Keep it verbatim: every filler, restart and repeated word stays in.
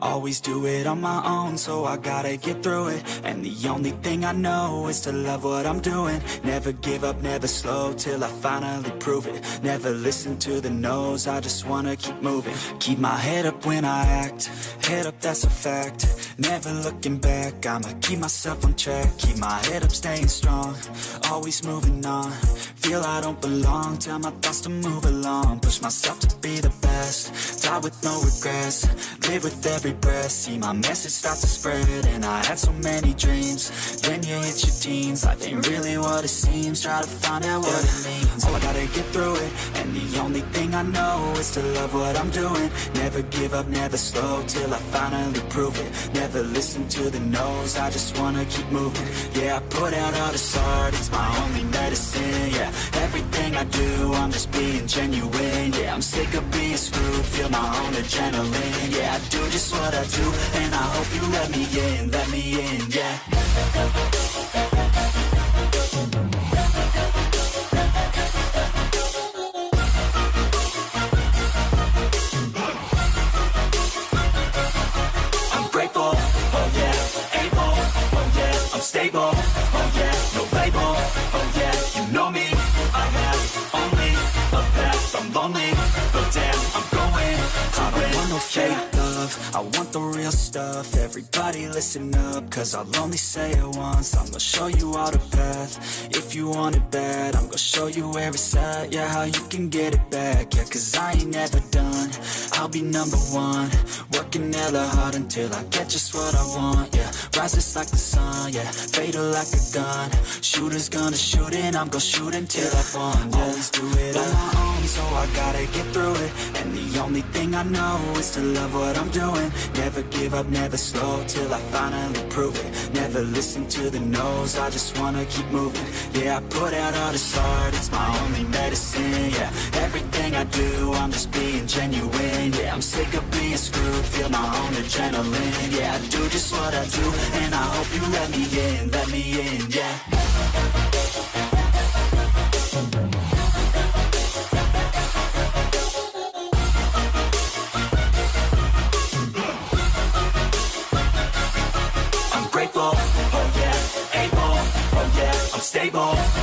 Always do it on my own, so I gotta get through it. And the only thing I know is to love what I'm doing. Never give up, never slow, till I finally prove it. Never listen to the no's, I just wanna keep moving. Keep my head up when I act, head up, that's a fact. Never looking back, I'ma keep myself on track. Keep my head up, staying strong, always moving on. Feel I don't belong, tell my thoughts to move along. Push myself to be the best, die with no regrets. Live with every breath, see my message start to spread. And I had so many dreams, then you hit your teens. Life ain't really what it seems, try to find out what it means. Oh, I gotta get through it, and the only thing I know is to love what I'm doing. Never give up, never slow, till I finally prove it. Never listen to the no's, I just wanna keep moving. Yeah, I put out all this art, it's my only medicine. Yeah, everything I do, I'm just being genuine. Yeah, I'm sick of being screwed, feel my own adrenaline. Yeah, I do just what I do, and I hope you let me in, let me in, yeah. Stable, oh yeah, no label, oh yeah, you know me. I have only a path, I'm lonely, but damn, I'm going to I don't want no fake love, I want the real stuff. Everybody listen up, cause I'll only say it once. I'm gonna show you all the path, if you want it bad. I'm gonna show you where it's at, yeah, how you can get it back. Yeah, cause I ain't never done, I'll be number one. Working hella hard until I get just what I want, yeah. Rises like the sun, yeah, fatal like a gun. Shooter's gonna shoot and I'm gonna shoot until I've won, yeah. Always do it on my own, so I gotta get through it. And the only thing I know is to love what I'm doing. Never give up, never slow, till I finally prove it. Never listen to the no's, I just wanna keep moving. Yeah, I put out all this art, it's my only medicine. Yeah, everything I do, I'm just being genuine. Yeah, I'm sick of being screwed, feel my own adrenaline. Yeah, I do just what I do, and I hope you let me in, let me in, yeah. I'm grateful, oh yeah, able, oh yeah, I'm stable.